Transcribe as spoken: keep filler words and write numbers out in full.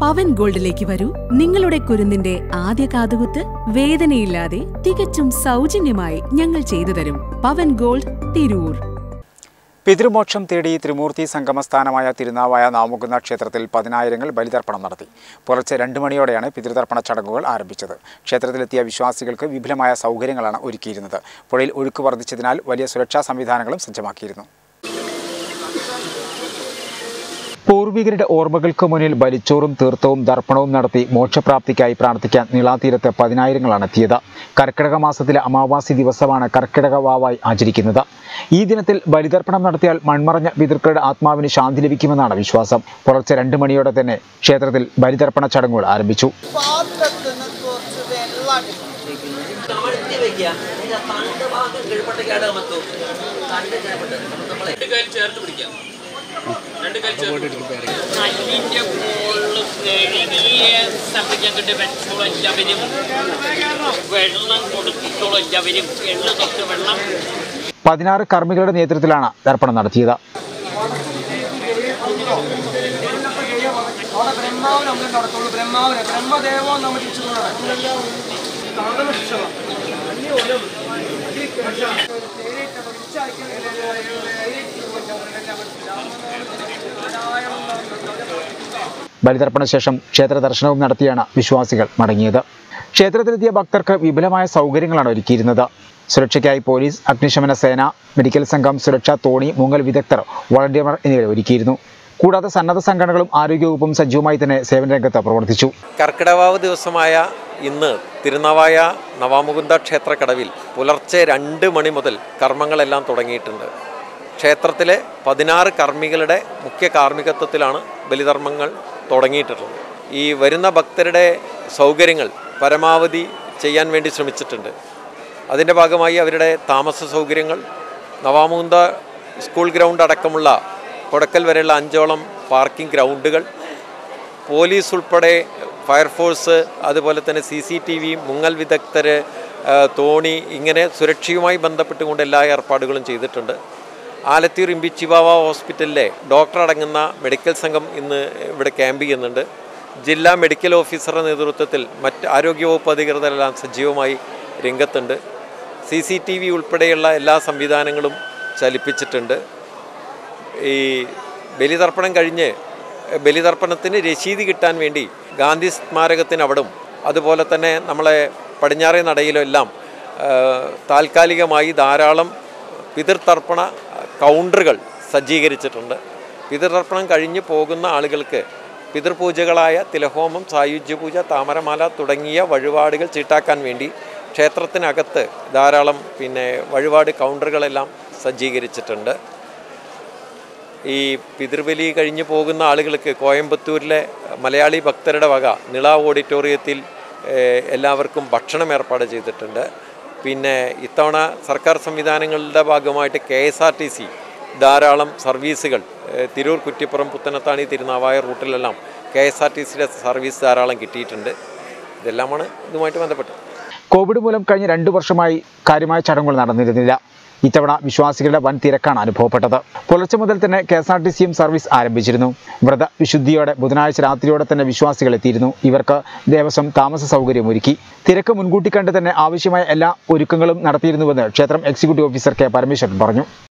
പവൻ ഗോൾഡിലേക്ക് വരൂ. നിങ്ങളുടെ കുരുന്നിന്റെ ആദ്യ കാതുകുത്ത് വേദനയില്ലാതെ തികച്ചും സൗജന്യമായി ഞങ്ങൾ ചെയ്തു തരും. പവൻ ഗോൾഡ്, തിരൂർ. പിതൃമോക്ഷം തേടി ത്രിമൂർത്തി സംഗമസ്ഥാനമായ തിരുനാവായ നാമുകുന്ന ക്ഷേത്രത്തിൽ പതിനായിരങ്ങൾ ബലിതർപ്പണം നടത്തി. പുലർച്ചെ രണ്ട് മണിയോടെയാണ് പിതൃതർപ്പണ ചടങ്ങുകൾ ആരംഭിച്ചത്. ക്ഷേത്രത്തിലെത്തിയ വിശ്വാസികൾക്ക് വിപുലമായ സൗകര്യങ്ങളാണ് ഒരുക്കിയിരുന്നത്. പുഴയിൽ ഒഴുക്ക് വർദ്ധിച്ചതിനാൽ വലിയ സുരക്ഷാ സംവിധാനങ്ങളും സജ്ജമാക്കിയിരുന്നു. പൂർവികരുടെ ഓർമ്മകൾക്ക് മുന്നിൽ ബലിച്ചോറും തീർത്ഥവും ദർപ്പണവും നടത്തി മോക്ഷപ്രാപ്തിക്കായി പ്രാർത്ഥിക്കാൻ നിളാതീരത്ത് പതിനായിരങ്ങളാണ് എത്തിയത്. കർക്കിടക മാസത്തിലെ അമാവാസി ദിവസമാണ് കർക്കിടക വാവായി ആചരിക്കുന്നത്. ഈ ദിനത്തിൽ ബലിതർപ്പണം നടത്തിയാൽ മൺമറഞ്ഞ പിതൃക്കളുടെ ആത്മാവിന് ശാന്തി ലഭിക്കുമെന്നാണ് വിശ്വാസം. പുലർച്ചെ രണ്ട് മണിയോടെ തന്നെ ക്ഷേത്രത്തിൽ ബലിതർപ്പണ ചടങ്ങുകൾ ആരംഭിച്ചു. പതിനാറ് കർമ്മികളുടെ നേതൃത്വത്തിലാണ് തർപ്പണം നടത്തിയത്. ബലിതർപ്പണ ശേഷം ക്ഷേത്ര ദർശനവും നടത്തിയാണ് വിശ്വാസികൾ മടങ്ങിയത്. ക്ഷേത്രത്തിലെത്തിയ ഭക്തർക്ക് വിപുലമായ സൗകര്യങ്ങളാണ് ഒരുക്കിയിരുന്നത്. സുരക്ഷയ്ക്കായി പോലീസ്, അഗ്നിശമന സേന, മെഡിക്കൽ സംഘം, സുരക്ഷാ തോണി, മുങ്ങൽ വിദഗ്ധർ, വോളണ്ടിയർമാർ എന്നിവരെ ഒരുക്കിയിരുന്നു. കൂടാതെ സന്നദ്ധ സംഘടനകളും ആരോഗ്യവകുപ്പും സജീവമായി തന്നെ സേവന രംഗത്ത് പ്രവർത്തിച്ചു. കർക്കിടവാവ് ദിവസമായ ഇന്ന് തിരുനാവായ നവാമുകുന്ദ ക്ഷേത്രക്കടവിൽ പുലർച്ചെ രണ്ട് മണി മുതൽ കർമ്മങ്ങളെല്ലാം തുടങ്ങിയിട്ടുണ്ട്. ക്ഷേത്രത്തിലെ പതിനാറ് കർമ്മികളുടെ മുഖ്യ കാർമ്മികത്വത്തിലാണ് ബലിധർമ്മങ്ങൾ തുടങ്ങിയിട്ടുള്ളത്. ഈ വരുന്ന ഭക്തരുടെ സൗകര്യങ്ങൾ പരമാവധി ചെയ്യാൻ വേണ്ടി ശ്രമിച്ചിട്ടുണ്ട്. അതിൻ്റെ ഭാഗമായി അവരുടെ താമസ സൗകര്യങ്ങൾ, നവാമുകുന്ദ സ്കൂൾ ഗ്രൗണ്ട് അടക്കമുള്ള കൊടക്കൽ വരെയുള്ള അഞ്ചോളം പാർക്കിംഗ് ഗ്രൗണ്ടുകൾ, പോലീസ് ഉൾപ്പെടെ ഫയർഫോഴ്സ്, അതുപോലെ തന്നെ സി സി ടി വി, മുങ്ങൽ വിദഗ്ധർ, തോണി, ഇങ്ങനെ സുരക്ഷയുമായി ബന്ധപ്പെട്ടുകൊണ്ട് എല്ലാ ഏർപ്പാടുകളും ചെയ്തിട്ടുണ്ട്. ആലത്തൂർ ഇമ്പിച്ചിവാവ ഹോസ്പിറ്റലിലെ ഡോക്ടർ അടങ്ങുന്ന മെഡിക്കൽ സംഘം ഇന്ന് ഇവിടെ ക്യാമ്പ് ചെയ്യുന്നുണ്ട്. ജില്ലാ മെഡിക്കൽ ഓഫീസറുടെ നേതൃത്വത്തിൽ മറ്റ് ആരോഗ്യവകുപ്പ് അധികൃതരെല്ലാം സജീവമായി രംഗത്തുണ്ട്. സി സി ടി വി ഉൾപ്പെടെയുള്ള എല്ലാ സംവിധാനങ്ങളും ചലിപ്പിച്ചിട്ടുണ്ട്. ഈ ബലിതർപ്പണം കഴിഞ്ഞ് ബലിതർപ്പണത്തിന് രശീത് കിട്ടാൻ വേണ്ടി ഗാന്ധി സ്മാരകത്തിനവിടും അതുപോലെ തന്നെ നമ്മളെ പടിഞ്ഞാറേ നടയിലെല്ലാം താൽക്കാലികമായി ധാരാളം പിതൃതർപ്പണ കൗണ്ടറുകൾ സജ്ജീകരിച്ചിട്ടുണ്ട്. പിതൃതർപ്പണം കഴിഞ്ഞ് പോകുന്ന ആളുകൾക്ക് പിതൃപൂജകളായ തിലഹോമം, സായുജ്യപൂജ, താമരമാല തുടങ്ങിയ വഴിപാടുകൾ ചീട്ടാക്കാൻ വേണ്ടി ക്ഷേത്രത്തിനകത്ത് ധാരാളം പിന്നെ വഴിപാട് കൗണ്ടറുകളെല്ലാം സജ്ജീകരിച്ചിട്ടുണ്ട്. ഈ പിതൃബലി കഴിഞ്ഞ് പോകുന്ന ആളുകൾക്ക് കോയമ്പത്തൂരിലെ മലയാളി ഭക്തരുടെ വക നിള ഓഡിറ്റോറിയത്തിൽ എല്ലാവർക്കും ഭക്ഷണം ഏർപ്പാട് ചെയ്തിട്ടുണ്ട്. പിന്നെ ഇത്തവണ സർക്കാർ സംവിധാനങ്ങളുടെ ഭാഗമായിട്ട് K S R T C ധാരാളം സർവീസുകൾ തിരൂർ, കുറ്റിപ്പുറം, പുത്തനത്താണി, തിരുനാവായ റൂട്ടിലെല്ലാം കെ എസ് ആർ ടി സിയുടെ സർവീസ് ധാരാളം കിട്ടിയിട്ടുണ്ട്. ഇതെല്ലാമാണ് ഇതുമായിട്ട് ബന്ധപ്പെട്ടത്. കോവിഡ് മൂലം കഴിഞ്ഞ രണ്ടു വർഷമായി കാര്യമായ ചടങ്ങുകൾ നടന്നിരുന്നില്ല. ഇത്തവണ വിശ്വാസികളുടെ വൻ തിരക്കാണ് അനുഭവപ്പെട്ടത്. പുലർച്ചെ മുതൽ തന്നെ കെ എസ് ആർ ടി സിയും സർവീസ് ആരംഭിച്ചിരുന്നു. വ്രത വിശുദ്ധിയോടെ ബുധനാഴ്ച രാത്രിയോടെ തന്നെ വിശ്വാസികൾ എത്തിയിരുന്നു. ഇവർക്ക് ദേവസ്വം താമസ സൗകര്യം ഒരുക്കി. തിരക്ക് മുൻകൂട്ടി കണ്ട് തന്നെ ആവശ്യമായ എല്ലാ ഒരുക്കങ്ങളും നടത്തിയിരുന്നുവെന്ന് ക്ഷേത്രം എക്സിക്യൂട്ടീവ് ഓഫീസർ കെ പരമേശ്വരൻ പറഞ്ഞു.